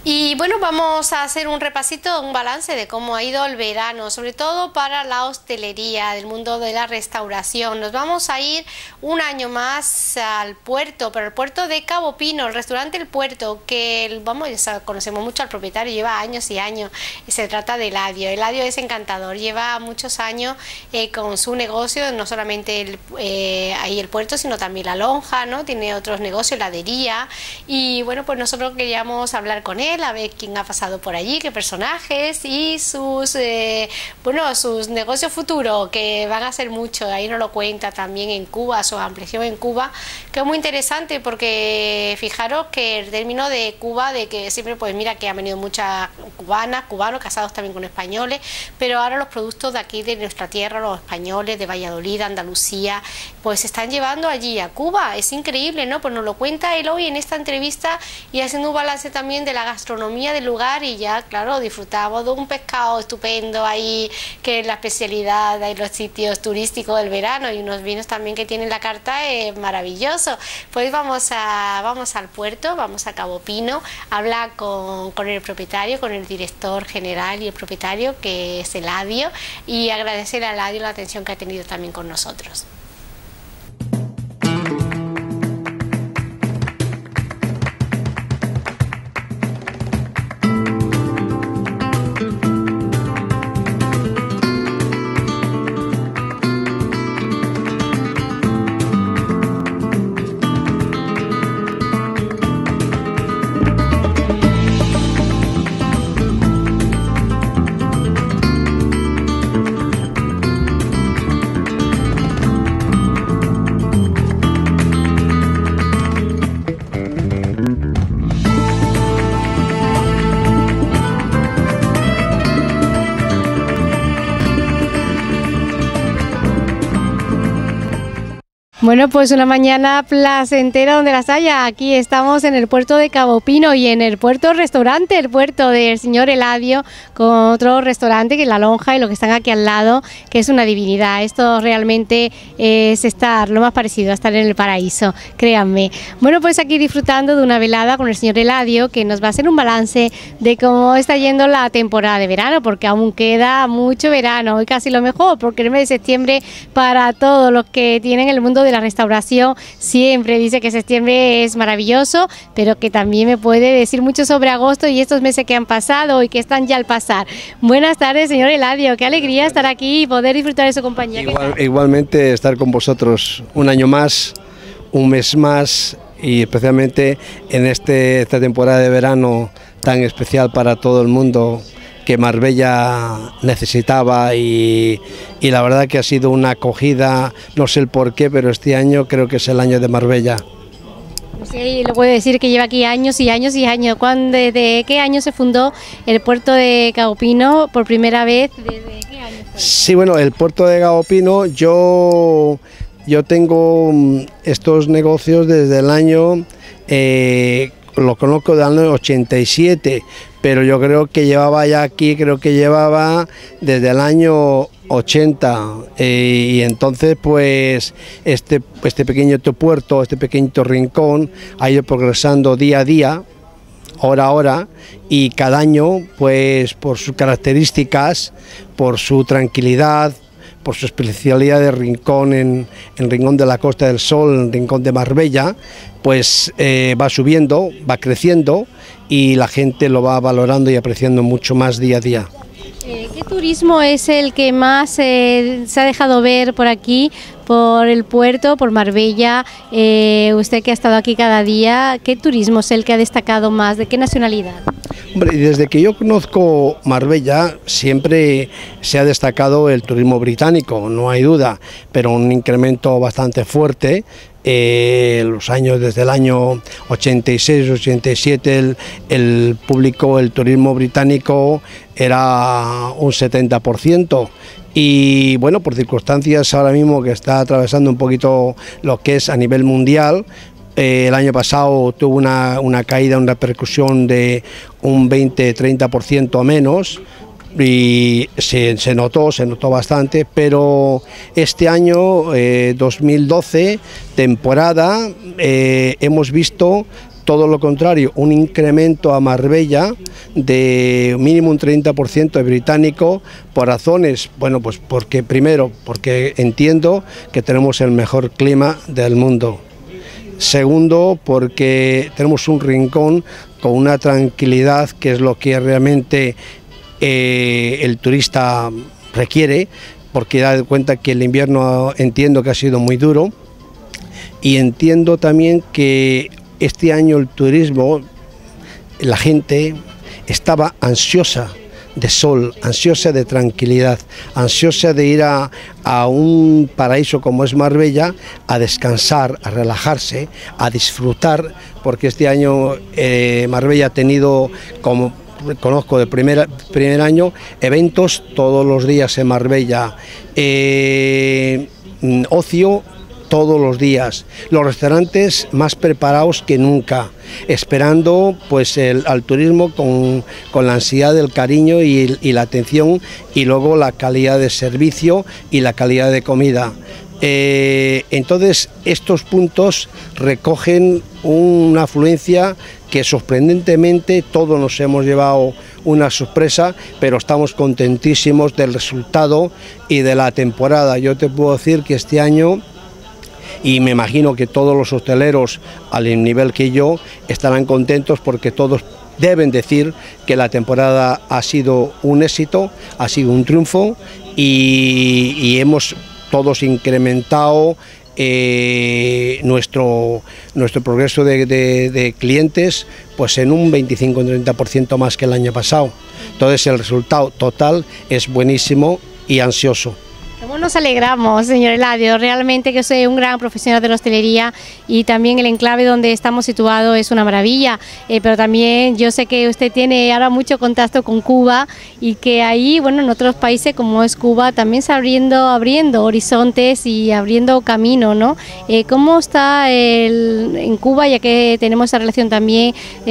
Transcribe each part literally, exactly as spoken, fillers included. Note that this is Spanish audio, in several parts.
Y bueno, vamos a hacer un repasito, un balance de cómo ha ido el verano, sobre todo para la hostelería, del mundo de la restauración. Nos vamos a ir un año más al puerto, pero el puerto de Cabo Pino, el restaurante El Puerto, que vamos, ya conocemos mucho al propietario, lleva años y años. Se trata de Eladio. Eladio es encantador, lleva muchos años eh, con su negocio, no solamente el, eh, ahí el puerto, sino también la lonja, ¿no? Tiene otros negocios, heladería. Y bueno, pues nosotros queríamos hablar con él, a ver quién ha pasado por allí, qué personajes y sus eh, bueno, sus negocios futuros, que van a ser muchos. Ahí nos lo cuenta también en Cuba, su ampliación en Cuba, que es muy interesante, porque fijaros que el término de Cuba, de que siempre, pues mira, que han venido muchas cubanas, cubanos casados también con españoles, pero ahora los productos de aquí, de nuestra tierra, los españoles de Valladolid, Andalucía, pues se están llevando allí a Cuba. Es increíble, ¿no? Pues nos lo cuenta él hoy en esta entrevista, y haciendo un balance también de la gastronomía del lugar. Y ya, claro, disfrutamos de un pescado estupendo ahí, que es la especialidad de los sitios turísticos del verano, y unos vinos también que tienen la carta, es eh, maravilloso. Pues vamos a vamos al puerto, vamos a Cabo Pino, habla con, con el propietario, con el director general y el propietario, que es Eladio, y agradecer a Eladio la atención que ha tenido también con nosotros. Bueno, pues una mañana placentera donde las haya. Aquí estamos en el puerto de Cabo Pino y en el puerto restaurante, el puerto del señor Eladio, con otro restaurante que es La Lonja, y lo que están aquí al lado, que es una divinidad. Esto realmente es estar lo más parecido a estar en el paraíso, créanme. Bueno, pues aquí disfrutando de una velada con el señor Eladio, que nos va a hacer un balance de cómo está yendo la temporada de verano, porque aún queda mucho verano, y casi lo mejor, porque el mes de septiembre, para todos los que tienen el mundo de la restauración, siempre dice que septiembre es maravilloso, pero que también me puede decir mucho sobre agosto y estos meses que han pasado y que están ya al pasar. Buenas tardes, señor Eladio, qué alegría estar aquí y poder disfrutar de su compañía. Igual, igualmente estar con vosotros un año más, un mes más, y especialmente en este, esta temporada de verano tan especial para todo el mundo, que Marbella necesitaba, y, y la verdad que ha sido una acogida, no sé el por qué, pero este año creo que es el año de Marbella. Sí, lo puedo decir que lleva aquí años y años y años. ¿Cuándo, ¿Desde qué año se fundó el puerto de Cabo Pino por primera vez? ¿Desde qué año fue? Sí, bueno, el puerto de Cabo Pino, yo, yo tengo estos negocios desde el año... Eh, lo conozco del año ochenta y siete, pero yo creo que llevaba ya aquí, creo que llevaba desde el año ochenta, eh, y entonces pues este, este pequeño puerto, este pequeñito rincón ha ido progresando día a día, hora a hora, y cada año pues por sus características, por su tranquilidad, por su especialidad de rincón en el rincón de la Costa del Sol, en el rincón de Marbella, pues eh, va subiendo, va creciendo, y la gente lo va valorando y apreciando mucho más día a día. Eh, ¿Qué turismo es el que más eh, se ha dejado ver por aquí, por el puerto, por Marbella? Eh, usted que ha estado aquí cada día, ¿qué turismo es el que ha destacado más? ¿De qué nacionalidad? Hombre, desde que yo conozco Marbella siempre se ha destacado el turismo británico, no hay duda, pero un incremento bastante fuerte. Eh, los años, desde el año ochenta y seis, ochenta y siete, el, el público, el turismo británico era un setenta por ciento, y bueno, por circunstancias ahora mismo que está atravesando un poquito lo que es a nivel mundial, eh, el año pasado tuvo una, una caída, una repercusión de un veinte a treinta por ciento a menos, y se, se notó, se notó bastante, pero este año, eh, dos mil doce, temporada, eh, hemos visto todo lo contrario, un incremento a Marbella de mínimo un treinta por ciento de británico, por razones, bueno, pues porque primero, porque entiendo que tenemos el mejor clima del mundo. Segundo, porque tenemos un rincón con una tranquilidad que es lo que realmente eh, el turista requiere, porque da cuenta que el invierno entiendo que ha sido muy duro, y entiendo también que este año el turismo, la gente estaba ansiosa de sol, ansiosa de tranquilidad, ansiosa de ir a, a un paraíso como es Marbella, a descansar, a relajarse, a disfrutar, porque este año eh, Marbella ha tenido, como conozco de primer, primer año, eventos todos los días en Marbella, eh, ocio todos los días, los restaurantes más preparados que nunca, esperando pues el, al turismo con, con la ansiedad, el cariño y, y la atención, y luego la calidad de servicio y la calidad de comida. Eh, entonces estos puntos recogen una afluencia que sorprendentemente todos nos hemos llevado una sorpresa, pero estamos contentísimos del resultado y de la temporada. Yo te puedo decir que este año, y me imagino que todos los hosteleros al nivel que yo estarán contentos, porque todos deben decir que la temporada ha sido un éxito, ha sido un triunfo, y, y hemos todos incrementado eh, nuestro, nuestro progreso de, de, de clientes pues en un veinticinco a treinta por ciento más que el año pasado. Entonces el resultado total es buenísimo y ansioso. ¿Cómo nos alegramos, señor Eladio? Realmente que soy un gran profesional de la hostelería, y también el enclave donde estamos situados es una maravilla, eh, pero también yo sé que usted tiene ahora mucho contacto con Cuba, y que ahí, bueno, en otros países como es Cuba, también se abriendo, abriendo horizontes y abriendo camino, ¿no? Eh, ¿Cómo está el, en Cuba, ya que tenemos esa relación también,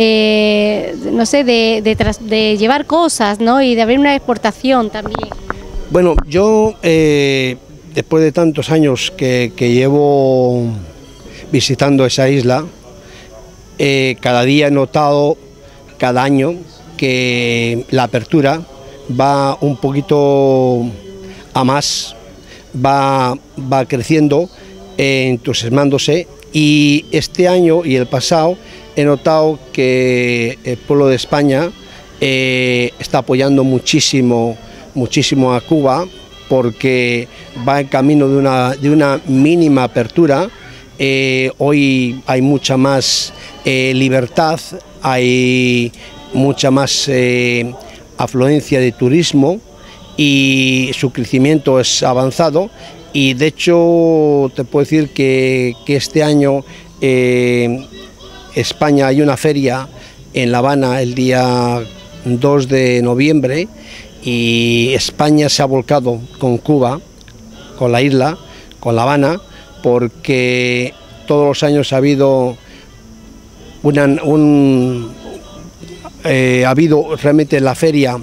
eh, no sé, de, de, tras, de llevar cosas, ¿no? Y de abrir una exportación también? Bueno, yo eh, después de tantos años que, que llevo visitando esa isla, eh, cada día he notado, cada año, que la apertura va un poquito a más, va, va creciendo, eh, entusiasmándose, y este año y el pasado he notado que el pueblo de España eh, está apoyando muchísimo muchísimo a Cuba, porque va en camino de una, de una mínima apertura. Eh, hoy hay mucha más eh, libertad, hay mucha más eh, afluencia de turismo, y su crecimiento es avanzado, y de hecho te puedo decir que, que este año eh, España hay una feria en La Habana el día dos de noviembre, y España se ha volcado con Cuba, con la isla, con La Habana, porque todos los años ha habido una, un, eh, ha habido realmente en la feria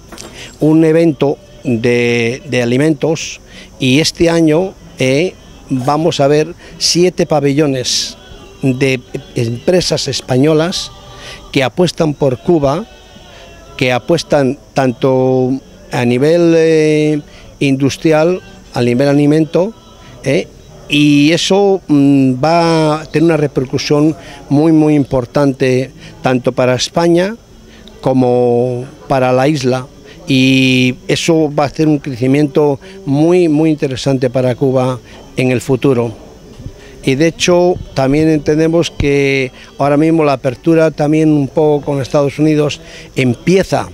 un evento de, de alimentos, y este año eh, vamos a ver siete pabellones de empresas españolas que apuestan por Cuba, que apuestan tanto a nivel eh, industrial, a nivel alimento, eh, y eso mmm, va a tener una repercusión muy muy importante tanto para España como para la isla, y eso va a hacer un crecimiento muy muy interesante para Cuba en el futuro. Y de hecho también entendemos que ahora mismo la apertura también un poco con Estados Unidos empieza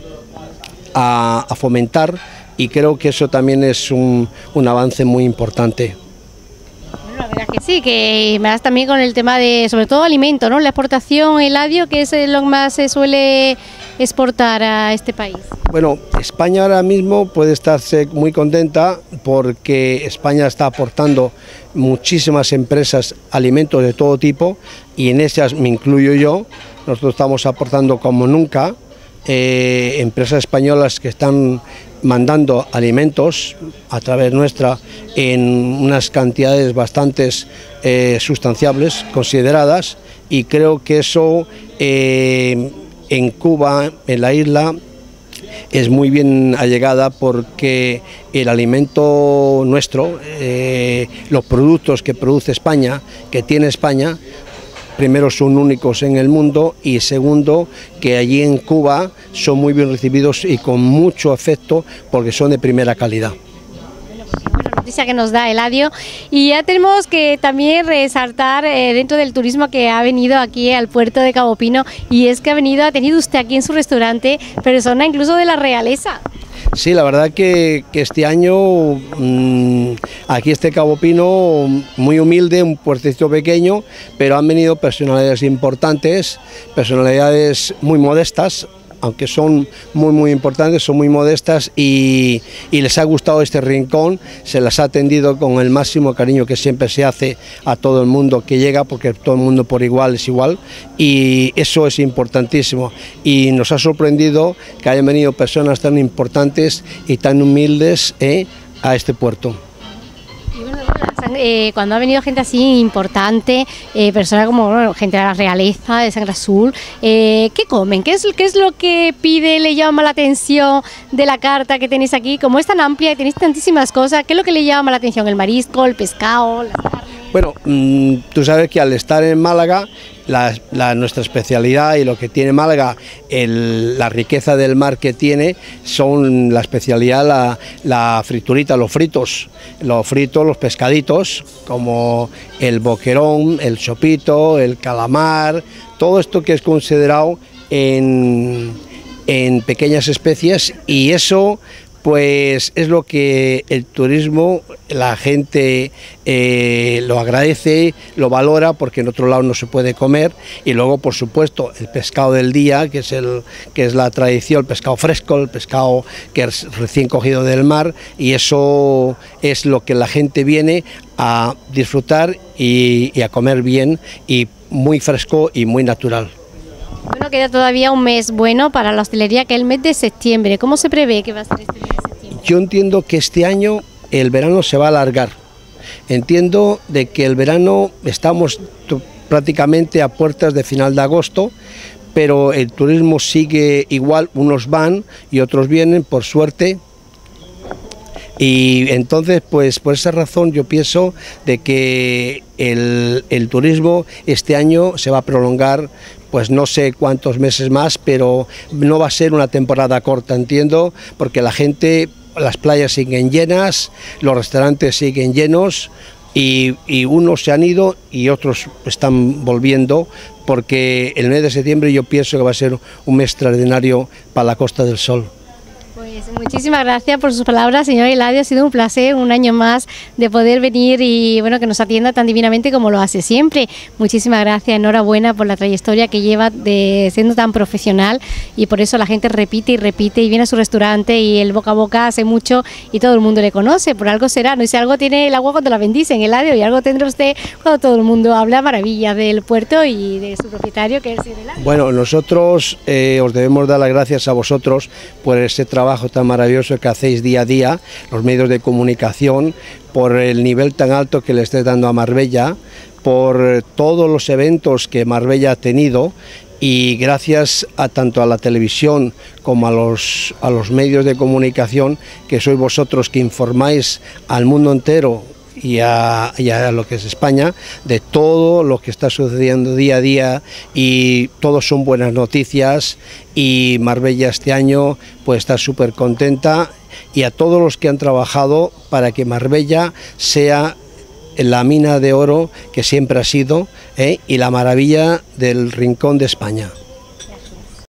a, a fomentar, y creo que eso también es un, un avance muy importante. Bueno, la verdad que sí, que más también con el tema de, sobre todo alimento, ¿no? La exportación, Eladio, que es lo que más se suele exportar a este país. Bueno, España ahora mismo puede estarse muy contenta, porque España está aportando muchísimas empresas, alimentos de todo tipo, y en esas me incluyo yo. Nosotros estamos aportando como nunca, eh, empresas españolas que están mandando alimentos a través nuestra en unas cantidades bastante eh, sustanciables, consideradas, y creo que eso eh, en Cuba, en la isla, es muy bien allegada porque el alimento nuestro, eh, los productos que produce España, que tiene España, primero son únicos en el mundo y segundo que allí en Cuba son muy bien recibidos y con mucho afecto porque son de primera calidad. Noticia que nos da Eladio, y ya tenemos que también resaltar eh, dentro del turismo que ha venido aquí al puerto de Cabo Pino, y es que ha venido, ha tenido usted aquí en su restaurante persona incluso de la realeza. Sí, la verdad que, que este año mmm, aquí este Cabo Pino muy humilde, un puertecito pequeño, pero han venido personalidades importantes, personalidades muy modestas, aunque son muy muy importantes, son muy modestas y, y les ha gustado este rincón, se las ha atendido con el máximo cariño que siempre se hace a todo el mundo que llega, porque todo el mundo por igual es igual, y eso es importantísimo, y nos ha sorprendido que hayan venido personas tan importantes y tan humildes eh, a este puerto. Eh, cuando ha venido gente así importante, eh, personas como bueno, gente de la realeza, de Sangre Azul, eh, ¿qué comen? ¿Qué es, ¿Qué es lo que pide, le llama la atención de la carta que tenéis aquí? Como es tan amplia y tenéis tantísimas cosas, ¿qué es lo que le llama la atención? ¿El marisco, el pescado, la carne? Bueno, mmm, tú sabes que al estar en Málaga, la, la, nuestra especialidad y lo que tiene Málaga, el, la riqueza del mar que tiene, son la especialidad, la, la friturita, los fritos, los fritos, los pescaditos, como el boquerón, el chopito, el calamar, todo esto que es considerado en, en pequeñas especies, y eso pues es lo que el turismo, la gente eh, lo agradece, lo valora, porque en otro lado no se puede comer. Y luego, por supuesto, el pescado del día, que es, el, que es la tradición, el pescado fresco, el pescado que es recién cogido del mar, y eso es lo que la gente viene a disfrutar y, y a comer bien, y muy fresco y muy natural. Bueno, queda todavía un mes bueno para la hostelería, que es el mes de septiembre. ¿Cómo se prevé que va a ser este mes de septiembre? Yo entiendo que este año el verano se va a alargar. Entiendo de que el verano estamos prácticamente a puertas de final de agosto, pero el turismo sigue igual, unos van y otros vienen, por suerte. Y entonces, pues por esa razón yo pienso de que el, el turismo este año se va a prolongar, pues no sé cuántos meses más, pero no va a ser una temporada corta, entiendo, porque la gente, las playas siguen llenas, los restaurantes siguen llenos, y, y unos se han ido y otros están volviendo, porque el mes de septiembre yo pienso que va a ser un mes extraordinario para la Costa del Sol. Pues muchísimas gracias por sus palabras, señor Eladio. Ha sido un placer un año más de poder venir y bueno, que nos atienda tan divinamente como lo hace siempre. Muchísimas gracias, enhorabuena por la trayectoria que lleva de siendo tan profesional, y por eso la gente repite y repite y viene a su restaurante, y el boca a boca hace mucho y todo el mundo le conoce. Por algo será, no sé, algo tiene el agua cuando la bendicen, Eladio, y algo tendrá usted cuando todo el mundo habla maravillas del puerto y de su propietario, que es el señor Eladio. Bueno, nosotros eh, os debemos dar las gracias a vosotros por ese trabajo tan maravilloso que hacéis día a día, los medios de comunicación, por el nivel tan alto que le estáis dando a Marbella, por todos los eventos que Marbella ha tenido, y gracias a tanto a la televisión como a los, a los medios de comunicación, que sois vosotros que informáis al mundo entero y a, y a lo que es España, de todo lo que está sucediendo día a día, y todos son buenas noticias, y Marbella este año pues está súper contenta, y a todos los que han trabajado para que Marbella sea la mina de oro que siempre ha sido, ¿eh? y la maravilla del rincón de España.